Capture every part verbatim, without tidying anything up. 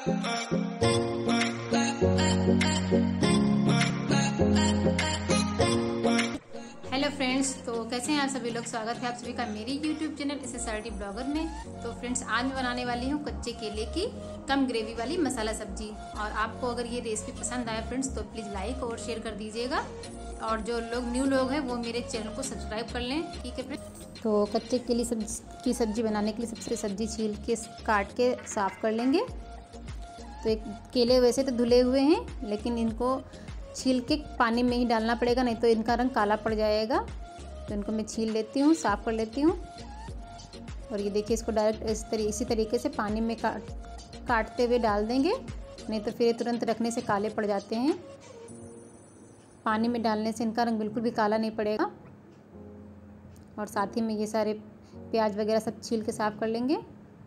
Hello friends, तो कैसे हैं आप सभी लोग। स्वागत है आप सभी का मेरी YouTube channel S S R T blogger में। तो फ्रेंड्स, आज मैं बनाने वाली हूँ कच्चे केले की कम ग्रेवी वाली मसाला सब्जी। और आपको अगर ये रेसिपी पसंद आए फ्रेंड्स तो प्लीज़ लाइक और शेयर कर दीजिएगा। और जो लोग न्यू लोग हैं वो मेरे चैनल को सब्सक्राइब कर लें, ठीक है फ्रेंड्स। तो कच्चे केले सब्जी की सब्जी बनाने के लिए सबसे सब्जी छील के काट के साफ़ कर लेंगे। तो एक केले वैसे तो धुले हुए हैं, लेकिन इनको छील के पानी में ही डालना पड़ेगा, नहीं तो इनका रंग काला पड़ जाएगा। तो इनको मैं छील लेती हूँ, साफ़ कर लेती हूँ। और ये देखिए, इसको डायरेक्ट इस तरी इसी तरीके से पानी में काट काटते हुए डाल देंगे, नहीं तो फिर तुरंत रखने से काले पड़ जाते हैं। पानी में डालने से इनका रंग बिल्कुल भी काला नहीं पड़ेगा। और साथ ही में ये सारे प्याज वगैरह सब छील के साफ़ कर लेंगे।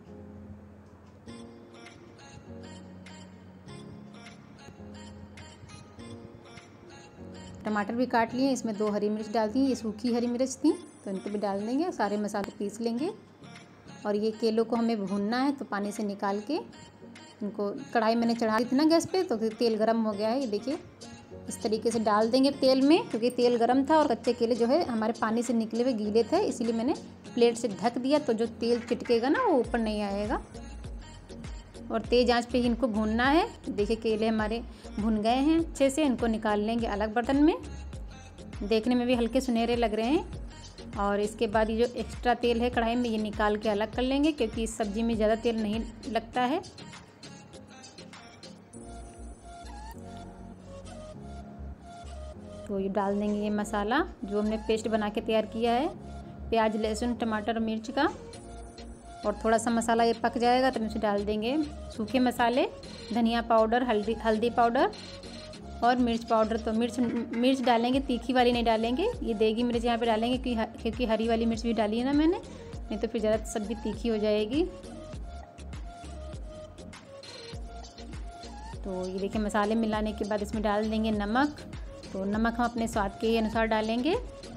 टमाटर भी काट लिए, इसमें दो हरी मिर्च डाल दी। ये सूखी हरी मिर्च थी, तो इनको भी डाल देंगे। सारे मसाले पीस लेंगे। और ये केलों को हमें भूनना है, तो पानी से निकाल के इनको कढ़ाई मैंने चढ़ा दी थी ना गैस पे, तो तेल गरम हो गया है। ये देखिए, इस तरीके से डाल देंगे तेल में, क्योंकि तेल गरम था और कच्चे केले जो है हमारे पानी से निकले हुए गीले थे, इसीलिए मैंने प्लेट से ढक दिया। तो जो तेल चिटकेगा ना वो ऊपर नहीं आएगा। और तेज़ आंच पे ही इनको भूनना है। देखिए, केले हमारे भुन गए हैं अच्छे से। इनको निकाल लेंगे अलग बर्तन में। देखने में भी हल्के सुनहरे लग रहे हैं। और इसके बाद ये जो एक्स्ट्रा तेल है कढ़ाई में, ये निकाल के अलग कर लेंगे, क्योंकि इस सब्ज़ी में ज़्यादा तेल नहीं लगता है। तो ये डाल देंगे ये मसाला जो हमने पेस्ट बना के तैयार किया है, प्याज लहसुन टमाटर और मिर्च का। और थोड़ा सा मसाला ये पक जाएगा तो इसे डाल देंगे सूखे मसाले, धनिया पाउडर, हल्दी हल्दी पाउडर और मिर्च पाउडर। तो मिर्च मिर्च डालेंगे, तीखी वाली नहीं डालेंगे। ये देगी मिर्च यहाँ पे डालेंगे, क्योंकि क्योंकि हरी वाली मिर्च भी डाली है ना मैंने, नहीं तो फिर ज़्यादा सब्ज़ी तीखी हो जाएगी। तो ये देखिए, मसाले मिलाने के बाद इसमें डाल देंगे नमक। तो नमक हम अपने स्वाद के अनुसार डालेंगे,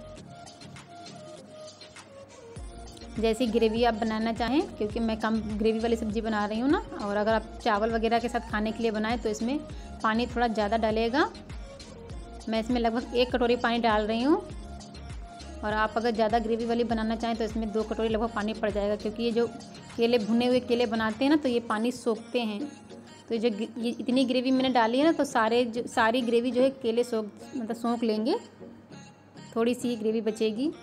जैसी ग्रेवी आप बनाना चाहें, क्योंकि मैं कम ग्रेवी वाली सब्ज़ी बना रही हूँ ना। और अगर आप चावल वगैरह के साथ खाने के लिए बनाएं तो इसमें पानी थोड़ा ज़्यादा डालेगा। मैं इसमें लगभग एक कटोरी पानी डाल रही हूँ। और आप अगर ज़्यादा ग्रेवी वाली बनाना चाहें तो इसमें दो कटोरी लगभग पानी पड़ जाएगा, क्योंकि ये जो केले भुने हुए केले बनाते हैं ना, तो ये पानी सोखते हैं। तो जो ये इतनी ग्रेवी मैंने डाली है ना, तो सारे जो सारी ग्रेवी जो है केले सोख मतलब सोख लेंगे, थोड़ी सी ग्रेवी बचेगी।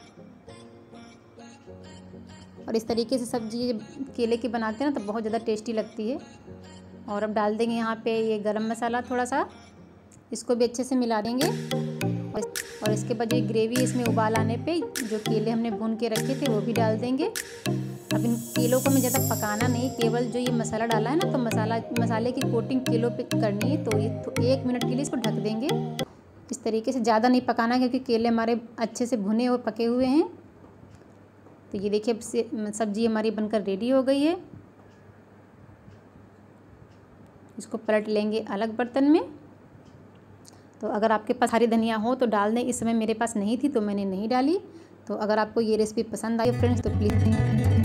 और इस तरीके से सब्ज़ी केले की बनाते हैं ना, तो बहुत ज़्यादा टेस्टी लगती है। और अब डाल देंगे यहाँ पे ये गरम मसाला थोड़ा सा, इसको भी अच्छे से मिला देंगे। और इसके बाद ये ग्रेवी इसमें उबाल आने पे जो केले हमने भून के रखे थे वो भी डाल देंगे। अब इन केलों को मैं ज़्यादा पकाना नहीं, केवल जो ये मसाला डाला है ना, तो मसाला मसाले की कोटिंग केलों पे करनी है। तो ये तो एक मिनट के लिए इसको ढक देंगे इस तरीके से। ज़्यादा नहीं पकाना, क्योंकि केले हमारे अच्छे से भुने हुए पके हुए हैं। तो ये देखिए, अब सब्ज़ी हमारी बनकर रेडी हो गई है। इसको पलट लेंगे अलग बर्तन में। तो अगर आपके पास हरी धनिया हो तो डाल दें, इस समय मेरे पास नहीं थी तो मैंने नहीं डाली। तो अगर आपको ये रेसिपी पसंद आई फ्रेंड्स तो प्लीज़